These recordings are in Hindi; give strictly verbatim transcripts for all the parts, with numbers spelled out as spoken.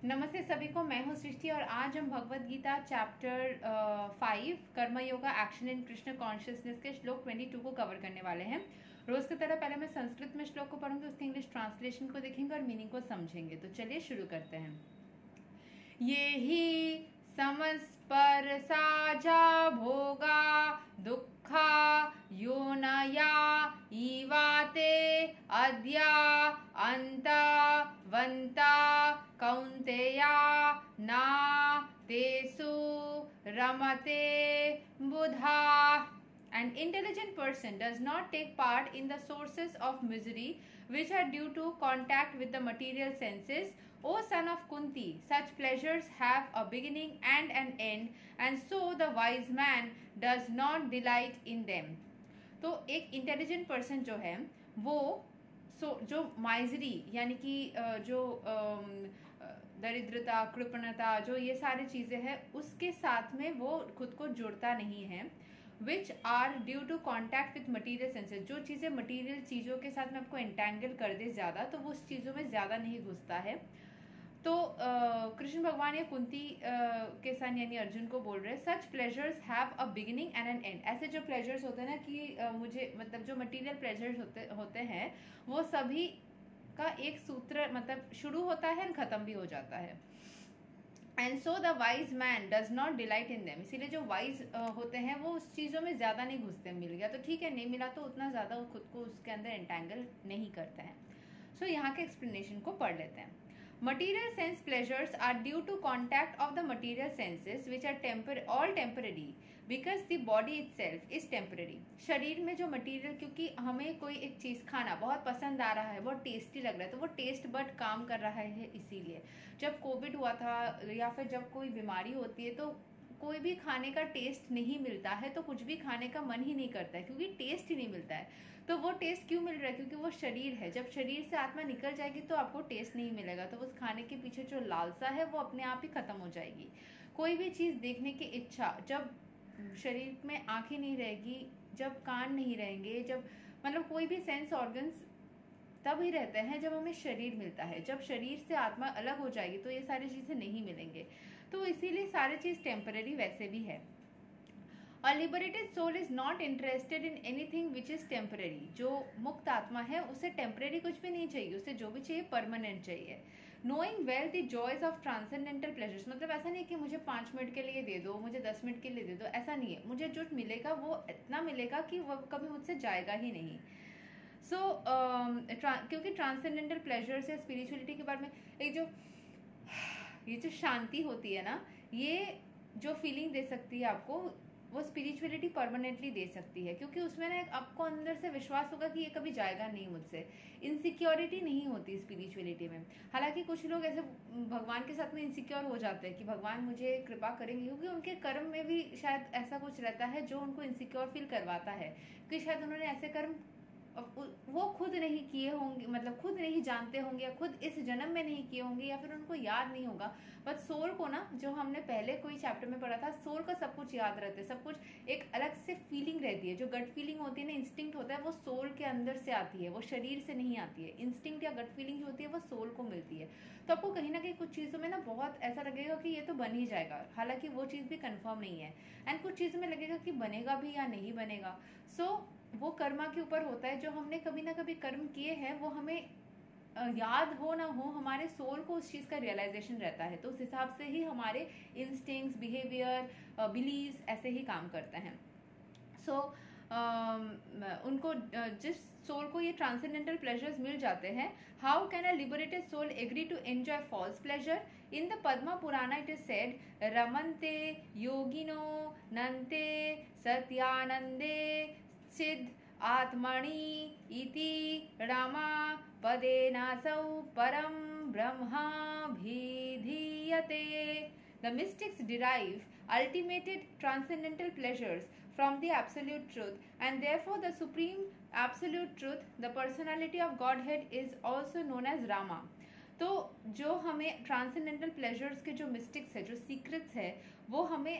नमस्ते सभी को, मैं हूं सृष्टि और आज हम Bhagavad Gita chapter five Karma Yoga action in Krishna consciousness के श्लोक बाईस को कवर करने वाले हैं। रोज की तरह पहले मैं संस्कृत में श्लोक को पढ़ूंगी, उसके इंग्लिश ट्रांसलेशन को देखेंगे और मीनिंग को समझेंगे। तो चलिए शुरू करते हैं। ये ही समस्पर साजा भोगा दुखा योनया ईवाते अद्या अंता वंता कौन्तेया ना तेसु रमते बुधा। An intelligent person does not take part in the sources of misery which are due to contact with the material senses. O son of Kunti, such pleasures have a beginning and an end, and so the wise man does not delight in them. तो एक इंटेलिजेंट पर्सन जो है वो सो जो माइजरी यानी कि जो दरिद्रता, कृपणता, जो ये सारी चीजें हैं उसके साथ में वो खुद को जुड़ता नहीं है। Which are due to contact with material senses, जो चीज़ें मटीरियल चीज़ों के साथ में आपको एंटेंगल कर दे ज़्यादा, तो वो उस चीज़ों में ज़्यादा नहीं घुसता है। तो कृष्ण भगवान या कुंती के सन यानी अर्जुन को बोल रहे हैं, such pleasures have a beginning and an end. ऐसे जो प्लेजर्स होते हैं ना कि uh, मुझे मतलब जो मटीरियल प्लेजर्स होते होते हैं वो सभी का एक सूत्र मतलब शुरू होता है और खत्म भी हो जाता है। And so the wise man does not delight in them, इसीलिए जो वाइज uh, होते हैं वो उस चीज़ों में ज़्यादा नहीं घुसते। मिल गया तो ठीक है, नहीं मिला तो उतना ज़्यादा वो खुद को उसके अंदर एंटेंगल नहीं करते हैं। सो so, यहाँ के एक्सप्लेनेशन को पढ़ लेते हैं। Material sense pleasures are due to contact of the material senses which are tempor all temporary because the body itself is temporary. शरीर में जो मटेरियल, क्योंकि हमें कोई एक चीज़ खाना बहुत पसंद आ रहा है, बहुत टेस्टी लग रहा है, तो वो टेस्ट बट काम कर रहा है। इसीलिए जब कोविड हुआ था या फिर जब कोई बीमारी होती है तो कोई भी खाने का टेस्ट नहीं मिलता है, तो कुछ भी खाने का मन ही नहीं करता है क्योंकि टेस्ट ही नहीं मिलता है। तो वो टेस्ट क्यों मिल रहा है? क्योंकि वो शरीर है। जब शरीर से आत्मा निकल जाएगी तो आपको टेस्ट नहीं मिलेगा, तो उस खाने के पीछे जो लालसा है वो अपने आप ही खत्म हो जाएगी। कोई भी चीज़ देखने की इच्छा, जब शरीर में आंखें नहीं रहेगी, जब कान नहीं रहेंगे, जब मतलब कोई भी सेंस ऑर्गन्स तब ही रहते हैं जब हमें शरीर मिलता है। जब शरीर से आत्मा अलग हो जाएगी तो ये सारी चीज़ें नहीं मिलेंगे। तो इसीलिए सारी चीज़ टेम्पररी वैसे भी है। A liberated soul is not interested in anything which is temporary. जो मुक्त आत्मा है उसे टेम्पररी कुछ भी नहीं चाहिए, उसे जो भी चाहिए परमानेंट चाहिए। Knowing well the joys of transcendental pleasures, मतलब ऐसा नहीं कि मुझे पाँच मिनट के लिए दे दो, मुझे दस मिनट के लिए दे दो, ऐसा नहीं है। मुझे जो मिलेगा वो इतना मिलेगा कि वो कभी मुझसे जाएगा ही नहीं। सो so, uh, ट्रा, क्योंकि ट्रांसेंडेंटल प्लेजर्स या स्पिरिचुअलिटी के बारे में एक जो ये जो शांति होती है ना, ये जो फीलिंग दे सकती है आपको, वो स्पिरिचुअलिटी परमानेंटली दे सकती है। क्योंकि उसमें ना आपको अंदर से विश्वास होगा कि ये कभी जाएगा नहीं मुझसे। इनसिक्योरिटी नहीं होती स्पिरिचुअलिटी में। हालांकि कुछ लोग ऐसे भगवान के साथ में इनसिक्योर हो जाते हैं कि भगवान मुझे कृपा करेंगे, क्योंकि उनके कर्म में भी शायद ऐसा कुछ रहता है जो उनको इनसिक्योर फील करवाता है कि शायद उन्होंने ऐसे कर्म वो खुद नहीं किए होंगे, मतलब खुद नहीं जानते होंगे, या खुद इस जन्म में नहीं किए होंगे, या फिर उनको याद नहीं होगा। बट सोल को ना, जो हमने पहले कोई चैप्टर में पढ़ा था, सोल का सब कुछ याद रहता है। सब कुछ एक अलग से फीलिंग रहती है। जो गट फीलिंग होती है ना, इंस्टिंक्ट होता है, वो सोल के अंदर से आती है, वो शरीर से नहीं आती है। इंस्टिंक्ट या गट फीलिंग जो होती है वो सोल को मिलती है। तो आपको कहीं ना कहीं कुछ चीज़ों में ना बहुत ऐसा लगेगा कि ये तो बन ही जाएगा, हालांकि वो चीज़ भी कंफर्म नहीं है। एंड कुछ चीज़ों में लगेगा कि बनेगा भी या नहीं बनेगा। सो so, वो कर्मा के ऊपर होता है। जो हमने कभी ना कभी कर्म किए हैं वो हमें याद हो ना हो, हमारे सोल को उस चीज़ का रियलाइजेशन रहता है। तो उस हिसाब से ही हमारे इंस्टिंक्ट्स, बिहेवियर, बिलीव्स ऐसे ही काम करते हैं। सो so, uh, उनको uh, जिस सोल को ये ट्रांसेंडेंटल प्लेजर्स मिल जाते हैं, how can a liberated soul agree to enjoy false pleasure? In the Padma Purana it is said, रमन्ते योगिनो नन्ते सत्यानंदे सिद्ध आत्मनि इति रामा पदेनासौ परम ब्रह्माभिधीयते। The mystics derive ultimated transcendental pleasures from the absolute truth, and therefore the supreme absolute truth, the personality of Godhead, is also known as Rama. तो जो हमें ट्रांसेंडेंटल प्लेजर्स के जो मिस्टिक्स है, जो सीक्रेट्स है, वो हमें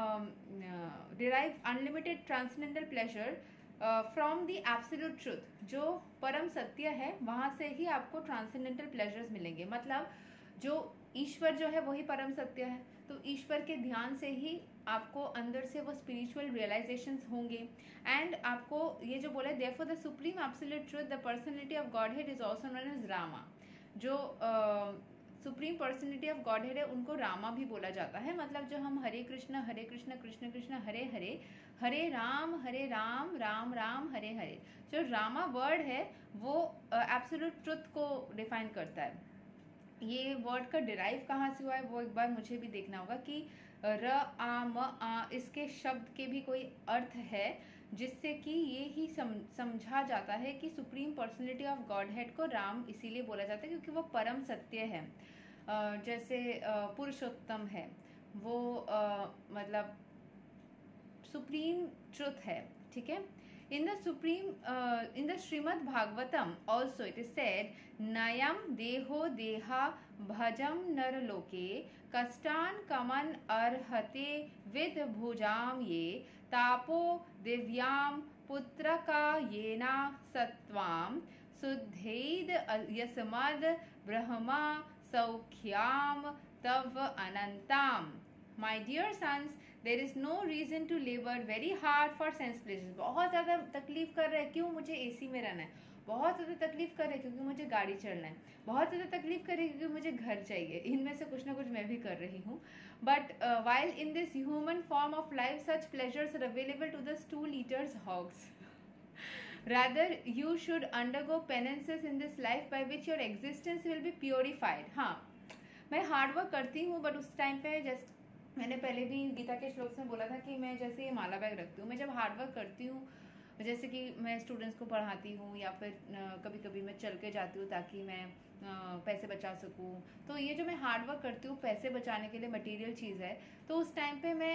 derive unlimited transcendental pleasure from the absolute truth, जो परम सत्य है, वहां से ही आपको ट्रांसेंडेंटल प्लेजर्स मिलेंगे। मतलब जो ईश्वर जो है वही परम सत्य है, तो ईश्वर के ध्यान से ही आपको अंदर से वो स्पिरिचुअल रियलाइजेशंस होंगे। एंड आपको ये जो बोला, therefore the supreme absolute truth the personality of Godhead is also known as Rama. जो supreme personality of Godhead है उनको रामा भी बोला जाता है। मतलब जो हम हरे कृष्ण हरे कृष्ण कृष्ण कृष्ण हरे हरे हरे राम हरे राम राम राम हरे हरे, जो रामा वर्ड है वो एब्सोल्यूट ट्रुथ को डिफाइन करता है। ये वर्ड का डिराइव कहाँ से हुआ है वो एक बार मुझे भी देखना होगा कि र आ म आ इसके शब्द के भी कोई अर्थ है, जिससे कि ये ही सम, समझा जाता है कि supreme personality of Godhead को राम इसीलिए बोला जाता है क्योंकि वो परम सत्य है। जैसे पुरुषोत्तम है वो आ, मतलब सुप्रीम ट्रुथ है, ठीक है। In the supreme, uh, in the Srimad Bhagavatam also it is said, Nayam deho deha bhajam narloke kastan kaman arhate vid bhujam ye tapo divyam putraka yena satvam suddheid yasamad brahma saukhyam tav anantam. My dear sons, there is no reason to labour very hard for sense pleasures. बहुत ज़्यादा तकलीफ कर रहे हैं, क्यों? मुझे एसी में रहना है। बहुत ज़्यादा तकलीफ कर रहे हैं क्योंकि मुझे गाड़ी चढ़ना है। बहुत ज़्यादा तकलीफ कर रही है क्योंकि मुझे घर चाहिए। इनमें से कुछ ना कुछ मैं भी कर रही हूँ। But while in this human form of life such pleasures are available to the to eaters hogs. Rather, you should undergo penances in this life by which your existence will be purified. हाँ, मैं हार्ड वर्क करती हूँ, बट उस टाइम पे जस्ट मैंने पहले भी गीता के श्लोक में बोला था कि मैं जैसे ये माला बैग रखती हूँ, मैं जब हार्ड वर्क करती हूँ, जैसे कि मैं स्टूडेंट्स को पढ़ाती हूँ या फिर कभी कभी मैं चल के जाती हूँ ताकि मैं पैसे बचा सकूँ, तो ये जो मैं हार्ड वर्क करती हूँ पैसे बचाने के लिए, मटेरियल चीज़ है, तो उस टाइम पे मैं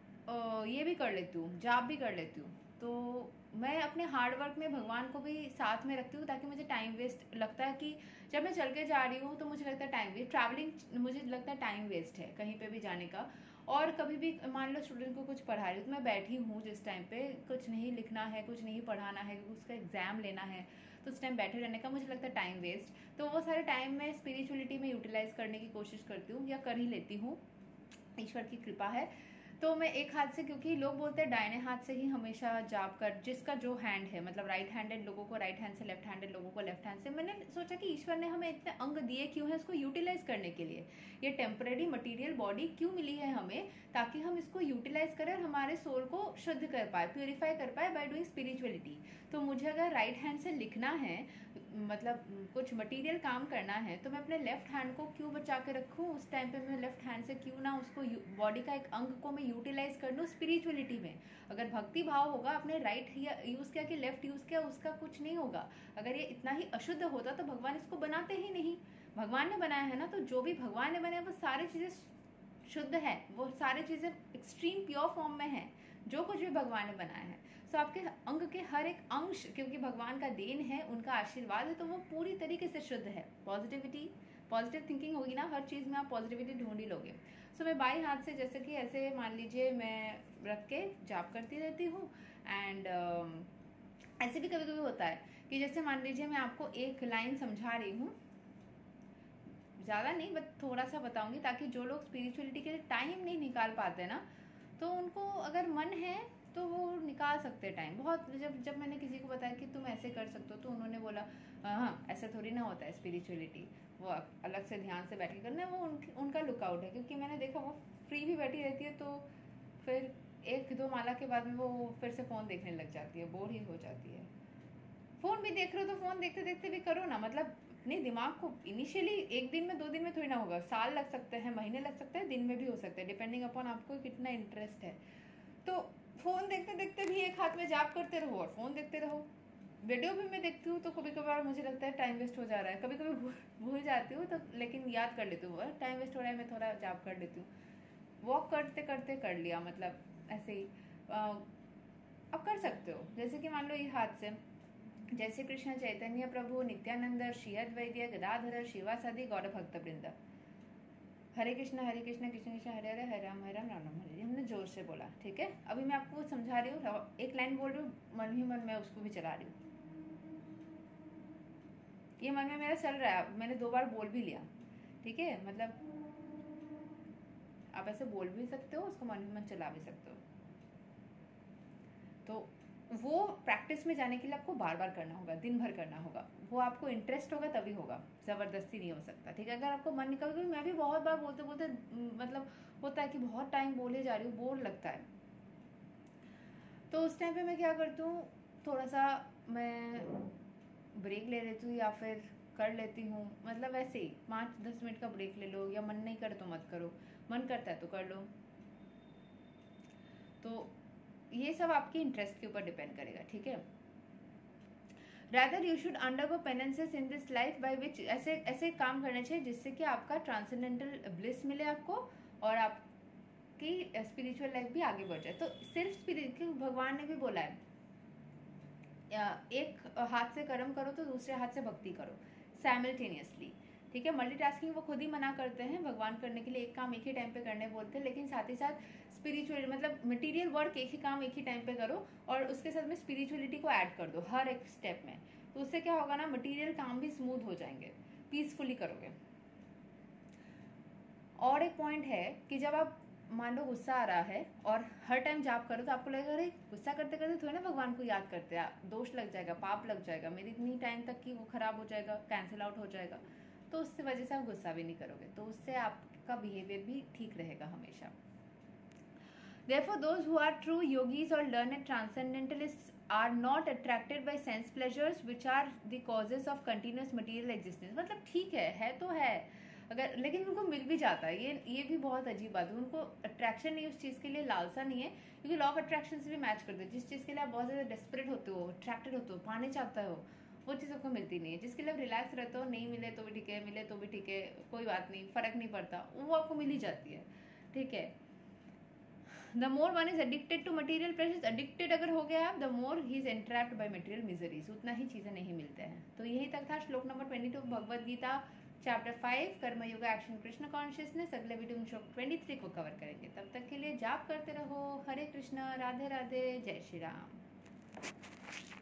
ये भी कर लेती हूँ, जॉब भी कर लेती हूँ। तो मैं अपने हार्ड वर्क में भगवान को भी साथ में रखती हूँ ताकि मुझे टाइम वेस्ट लगता है कि जब मैं चल के जा रही हूँ तो मुझे लगता है टाइम वेस्ट, ट्रैवलिंग मुझे लगता है टाइम वेस्ट है कहीं पे भी जाने का। और कभी भी मान लो स्टूडेंट को कुछ पढ़ा रही हूँ तो मैं बैठी हूँ जिस टाइम पे कुछ नहीं लिखना है, कुछ नहीं पढ़ाना है, उसका एग्जाम लेना है, तो उस टाइम बैठे रहने का मुझे लगता है टाइम वेस्ट। तो वो सारे टाइम मैं स्पिरिचुअलिटी में यूटिलाइज करने की कोशिश करती हूँ या कर ही लेती हूँ, ईश्वर की कृपा है। तो मैं एक हाथ से, क्योंकि लोग बोलते हैं दाहिने हाथ से ही हमेशा जाप कर, जिसका जो हैंड है, मतलब राइट हैंडेड लोगों को राइट हैंड से, लेफ्ट हैंडेड लोगों को लेफ्ट हैंड से। मैंने सोचा कि ईश्वर ने हमें इतने अंग दिए क्यों है, उसको यूटिलाइज करने के लिए। ये टेम्पररी मटेरियल बॉडी क्यों मिली है हमें, ताकि हम इसको यूटिलाइज करें और हमारे सोल को शुद्ध कर पाए, प्योरीफाई कर पाए बाय डूइंग स्पिरिचुअलिटी। तो मुझे अगर राइट हैंड से लिखना है, मतलब कुछ मटेरियल काम करना है, तो मैं अपने लेफ्ट हैंड को क्यों बचा के रखूँ? उस टाइम पे मैं लेफ्ट हैंड से क्यों ना उसको, बॉडी का एक अंग को मैं यूटिलाइज कर लूँ स्पिरिचुअलिटी में। अगर भक्ति भाव होगा, अपने राइट यूज़ किया कि लेफ्ट यूज़ किया, उसका कुछ नहीं होगा। अगर ये इतना ही अशुद्ध होता तो भगवान इसको बनाते ही नहीं। भगवान ने बनाया है ना, तो जो भी भगवान ने बनाया वो सारी चीज़ें शुद्ध है, वो सारी चीज़ें एक्सट्रीम प्योर फॉर्म में है, जो कुछ भी भगवान ने बनाया है। सो आपके अंग के हर एक अंश, क्योंकि भगवान का देन है, उनका आशीर्वाद है, तो वो पूरी तरीके से शुद्ध है। पॉजिटिविटी, पॉजिटिव थिंकिंग होगी ना, हर चीज़ में आप पॉजिटिविटी ढूंढ ही लोगे। सो मैं बाई हाथ से, जैसे कि ऐसे मान लीजिए मैं रख के जाप करती रहती हूँ। एंड uh, ऐसे भी कभी कभी होता है कि जैसे मान लीजिए मैं आपको एक लाइन समझा रही हूँ, ज़्यादा नहीं बट थोड़ा सा बताऊंगी, ताकि जो लोग स्पिरिचुअलिटी के लिए टाइम नहीं निकाल पाते ना, तो उनको अगर मन है तो वो निकाल सकते हैं टाइम। बहुत जब जब मैंने किसी को बताया कि तुम ऐसे कर सकते हो, तो उन्होंने बोला हाँ ऐसा थोड़ी ना होता है स्पिरिचुअलिटी, वो अलग से ध्यान से बैठ के करना है, वो उन, उनका लुकआउट है। क्योंकि मैंने देखा वो फ्री भी बैठी रहती है, तो फिर एक दो माला के बाद में वो फिर से फ़ोन देखने लग जाती है, बोर ही हो जाती है। फ़ोन भी देख रहे हो तो फ़ोन देखते देखते भी करो ना, मतलब अपने दिमाग को इनिशियली एक दिन में, दो दिन में थोड़ी ना होगा, साल लग सकते हैं, महीने लग सकते हैं, दिन में भी हो सकता है, डिपेंडिंग अपॉन आपको कितना इंटरेस्ट है। तो फ़ोन देखते देखते भी एक हाथ में जाप करते रहो और फ़ोन देखते रहो। वीडियो भी मैं देखती हूँ तो कभी कभार मुझे लगता है टाइम वेस्ट हो जा रहा है, कभी कभी भूल जाती हूँ, तो लेकिन याद कर लेती हूँ टाइम वेस्ट हो रहा है, मैं थोड़ा जाप कर लेती हूँ। वॉक करते करते कर लिया, मतलब ऐसे ही अब कर सकते हो। जैसे कि मान लो ये हाथ से, जैसे कृष्ण चैतन्य प्रभु नित्यानंद श्री अद्वैत गदाधर शिवासादि गौर भक्त वृंद, हरे कृष्ण हरे कृष्ण कृष्ण कृष्ण हरे हरे हरे राम हरे राम राम राम हरे। हमने जोर से बोला, ठीक है। अभी मैं आपको समझा रही हूँ, एक लाइन बोल रही हूँ, मन ही मन में उसको भी चला रही हूँ। ये मन में मेरा चल रहा है, मैंने दो बार बोल भी लिया ठीक है, मतलब आप ऐसे बोल भी सकते हो, उसको मन ही मन चला भी सकते हो। तो वो प्रैक्टिस में जाने के लिए आपको बार बार करना होगा, दिन भर करना होगा। वो आपको इंटरेस्ट होगा तभी होगा, ज़बरदस्ती नहीं हो सकता। ठीक है, अगर आपको मन निकल, क्योंकि मैं भी बहुत बार बोलते बोलते मतलब होता है कि बहुत टाइम बोले जा रही हूँ, बोर लगता है। तो उस टाइम पे मैं क्या करती हूँ, थोड़ा सा मैं ब्रेक ले लेती हूँ या फिर कर लेती हूँ, मतलब ऐसे ही पाँच दस मिनट का ब्रेक ले लो, या मन नहीं करे तो मत करो, मन करता है तो कर लो। तो ये सब आपकी इंटरेस्ट के ऊपर डिपेंड करेगा। ठीक है, rather you should undergo penances in this life by which, ऐसे ऐसे काम करने चाहिए जिससे कि आपका ट्रांसेंडेंटल ब्लिस मिले आपको, और आपकी स्पिरिचुअल लाइफ भी आगे बढ़ जाए। तो सिर्फ स्पिरिट, भगवान ने भी बोला है एक हाथ से कर्म करो तो दूसरे हाथ से भक्ति करो साइमल्टेनियसली। ठीक है, मल्टीटास्किंग वो खुद ही मना करते हैं भगवान करने के लिए, एक काम एक ही टाइम पे करने बोलते हैं, लेकिन साथ ही साथ स्पिरिचुअल मतलब मटेरियल वर्क एक ही काम एक ही टाइम पे करो, और उसके साथ में स्पिरिचुअलिटी को ऐड कर दो हर एक स्टेप में। तो उससे क्या होगा ना, मटेरियल काम भी स्मूथ हो जाएंगे, पीसफुली करोगे। और एक पॉइंट है कि जब आप मान लो गुस्सा आ रहा है और हर टाइम जाप करो, तो आपको लगेगा अरे गुस्सा करते करते थोड़ा ना भगवान को याद करते हैं, दोष लग जाएगा, पाप लग जाएगा, मेरी इतनी टाइम तक की वो खराब हो जाएगा, कैंसिल आउट हो जाएगा। तो उससे वजह से आप गुस्सा भी नहीं करोगे, तो उससे आपका बिहेवियर भी ठीक रहेगा हमेशा। Therefore, those who are true yogis or learned transcendentalists are not attracted by sense pleasures which are the causes of continuous material existence। मतलब ठीक है है तो है, अगर लेकिन उनको मिल भी जाता है, ये ये भी बहुत अजीब बात है। उनको अट्रैक्शन नहीं, उस चीज़ के लिए लालसा नहीं है, क्योंकि लॉ ऑफ अट्रैक्शन से भी मैच करते हैं। जिस चीज़ के लिए आप बहुत ज़्यादा डेस्परेट होते हो, अट्रैक्टेड होते हो, पाने चाहते हो, वो चीज़ आपको मिलती नहीं है। जिसके लिए आप रिलैक्स रहते हो, नहीं मिले तो भी ठीक है, मिले तो भी ठीक है, कोई बात नहीं, फ़र्क नहीं पड़ता, वो आपको मिल ही जाती है। ठीक है, the more one is addicted to material pleasures, addicted अगर हो गया आप, the more he is entrapped by material miseries, उतना ही चीज़ें नहीं मिलते हैं। तो यही तक था श्लोक number twenty two Bhagavad Gita chapter five Karma Yoga action Krishna consciousness. अगले वीडियो में श्लोक ट्वेंटी थ्री को कवर करेंगे। तब तक के लिए जाप करते रहो। हरे कृष्ण, राधे राधे, जय श्री राम।